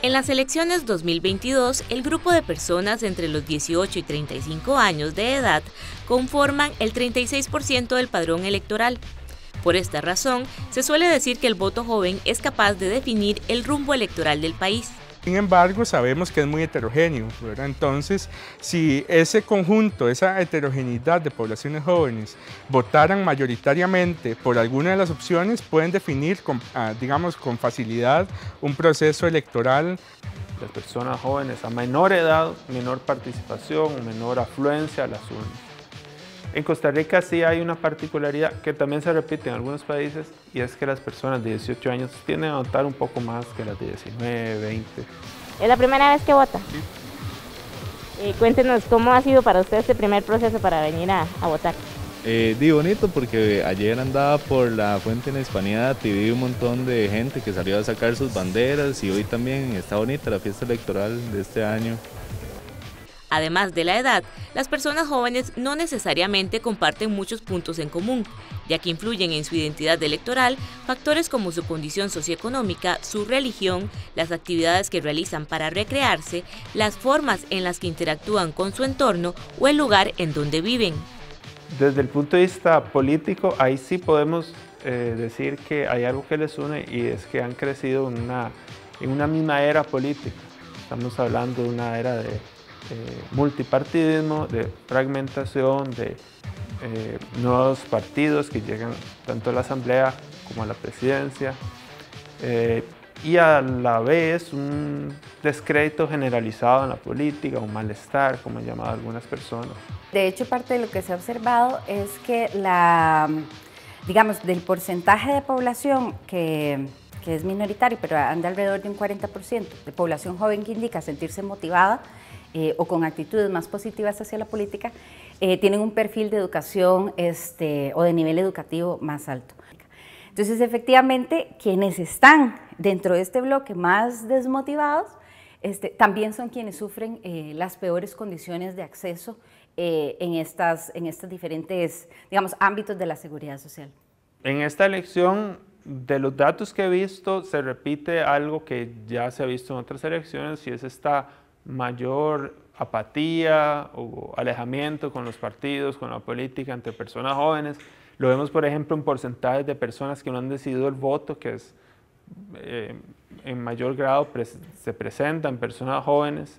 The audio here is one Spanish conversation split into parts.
En las elecciones 2022, el grupo de personas entre los 18 y 35 años de edad conforman el 36% del padrón electoral. Por esta razón, se suele decir que el voto joven es capaz de definir el rumbo electoral del país. Sin embargo, sabemos que es muy heterogéneo, ¿verdad? Entonces, si ese conjunto, esa heterogeneidad de poblaciones jóvenes votaran mayoritariamente por alguna de las opciones, pueden definir, digamos, con facilidad un proceso electoral. Las personas jóvenes a menor edad, menor participación, menor afluencia a las urnas. En Costa Rica sí hay una particularidad que también se repite en algunos países, y es que las personas de 18 años tienden a votar un poco más que las de 19, 20. ¿Es la primera vez que vota? Sí. Cuéntenos, ¿cómo ha sido para usted este primer proceso para venir a votar? Bonito, porque ayer andaba por la Fuente en la Hispanidad y vi un montón de gente que salió a sacar sus banderas, y hoy también está bonita la fiesta electoral de este año. Además de la edad, las personas jóvenes no necesariamente comparten muchos puntos en común, ya que influyen en su identidad electoral factores como su condición socioeconómica, su religión, las actividades que realizan para recrearse, las formas en las que interactúan con su entorno o el lugar en donde viven. Desde el punto de vista político, ahí sí podemos decir que hay algo que les une, y es que han crecido en una misma era política. Estamos hablando de una era de multipartidismo, de fragmentación, de nuevos partidos que llegan tanto a la Asamblea como a la Presidencia, y a la vez un descrédito generalizado en la política, un malestar, como han llamado algunas personas. De hecho, parte de lo que se ha observado es que digamos, del porcentaje de población que es minoritario, pero anda alrededor de un 40% de población joven que indica sentirse motivada o con actitudes más positivas hacia la política, tienen un perfil de educación o de nivel educativo más alto. Entonces, efectivamente, quienes están dentro de este bloque más desmotivados, también son quienes sufren las peores condiciones de acceso en estos diferentes, digamos, ámbitos de la seguridad social. En esta elección, de los datos que he visto, se repite algo que ya se ha visto en otras elecciones, y es esta mayor apatía o alejamiento con los partidos, con la política, entre personas jóvenes. Lo vemos, por ejemplo, en porcentajes de personas que no han decidido el voto, que es en mayor grado se presentan personas jóvenes.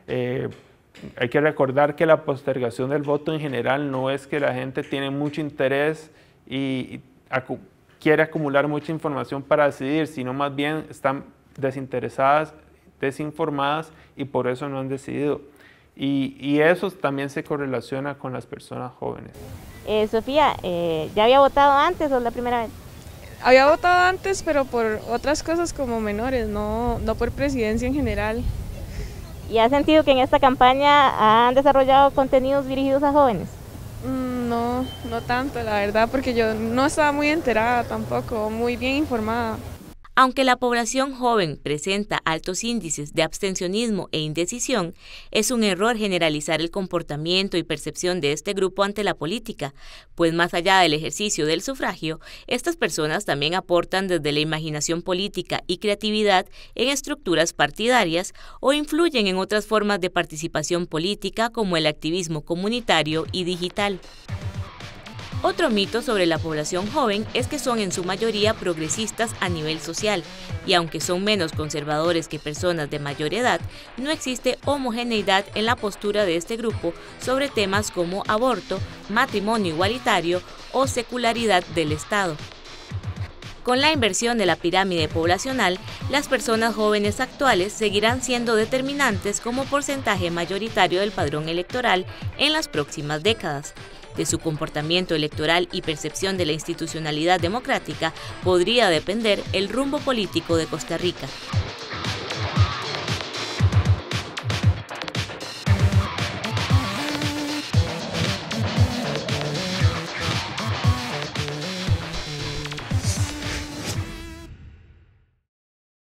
Hay que recordar que la postergación del voto en general no es que la gente tiene mucho interés y quiere acumular mucha información para decidir, sino más bien están desinteresadas, desinformadas, y por eso no han decidido. Y eso también se correlaciona con las personas jóvenes. Sofía, ¿ya había votado antes o es la primera vez? Había votado antes, pero por otras cosas como menores, no por presidencia en general. ¿Y has sentido que en esta campaña han desarrollado contenidos dirigidos a jóvenes? No tanto, la verdad, porque yo no estaba muy enterada tampoco, muy bien informada. Aunque la población joven presenta altos índices de abstencionismo e indecisión, es un error generalizar el comportamiento y percepción de este grupo ante la política, pues más allá del ejercicio del sufragio, estas personas también aportan desde la imaginación política y creatividad en estructuras partidarias o influyen en otras formas de participación política como el activismo comunitario y digital. Otro mito sobre la población joven es que son en su mayoría progresistas a nivel social, y aunque son menos conservadores que personas de mayor edad, no existe homogeneidad en la postura de este grupo sobre temas como aborto, matrimonio igualitario o secularidad del Estado. Con la inversión de la pirámide poblacional, las personas jóvenes actuales seguirán siendo determinantes como porcentaje mayoritario del padrón electoral en las próximas décadas. De su comportamiento electoral y percepción de la institucionalidad democrática podría depender el rumbo político de Costa Rica.